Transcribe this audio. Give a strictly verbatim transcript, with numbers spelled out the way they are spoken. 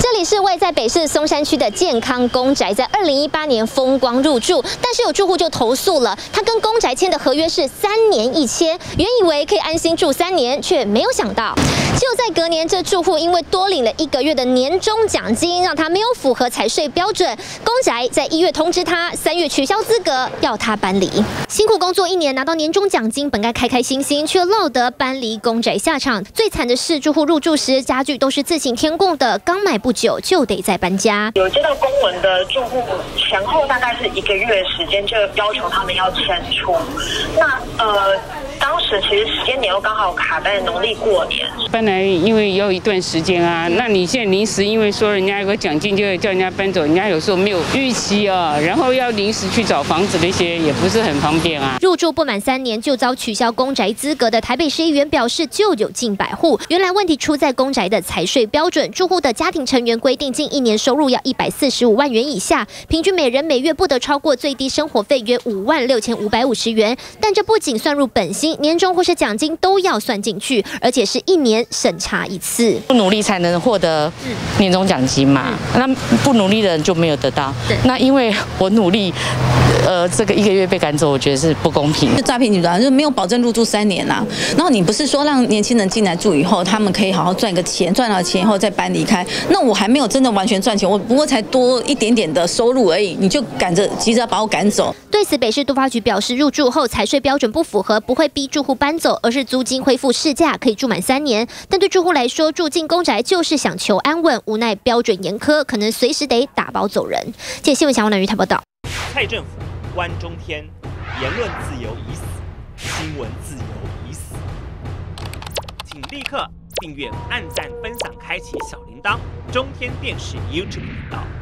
这里是位在北市松山区的健康公宅，在二零一八年风光入住，但是有住户就投诉了，他跟公宅签的合约是三年一签，原以为可以安心住三年，却没有想到，就在隔年，这住户因为多领了一个月的年终奖金，让他没有符合财税标准，公宅在一月通知他，三月取消资格，要他搬离。辛苦工作一年，拿到年终奖金，本该开开心心，却落得搬离公宅下场。最惨的是，住户入住时家具都是自行添购的，刚买不久就得再搬家。 有接到公文的住户，前后大概是一个月的时间，就要求他们要迁出。那呃。当时其实时间点又刚好卡在农历过年， 搬来因为要一段时间啊，那你现在临时因为说人家有个奖金，就叫人家搬走，人家有时候没有预期啊，然后要临时去找房子那些也不是很方便啊。 入住不满三年就遭取消公宅资格的台北市议员表示，就有近百户。原来问题出在公宅的财税标准，住户的家庭成员规定近一年收入要一百四十五万元以下，平均每人每月不得超过最低生活费约五万六千五百五十元。但这不仅算入本薪。年终或是奖金都要算进去，而且是一年审查一次。 不努力才能获得年终奖金嘛？那不努力的人就没有得到。那因为我努力，呃，这个一个月被赶走，我觉得是不公平。 诈骗集团就是没有保证入住三年啊。然后你不是说让年轻人进来住以后，他们可以好好赚个钱，赚到钱以后再搬离开。那我还没有真的完全赚钱，我不过才多一点点的收入而已，你就赶着急着把我赶走。 对此，北市都发局表示，入住后财税标准不符合，不会逼住户搬走，而是租金恢复市价，可以住满三年。但对住户来说，住进公宅就是想求安稳，无奈标准严苛，可能随时得打包走人。借新闻小王南于台报道。 蔡政府关中天，言论自由已死，新闻自由已死。请立刻订阅、按赞、分享、开启小铃铛，中天电视 YouTube 频道。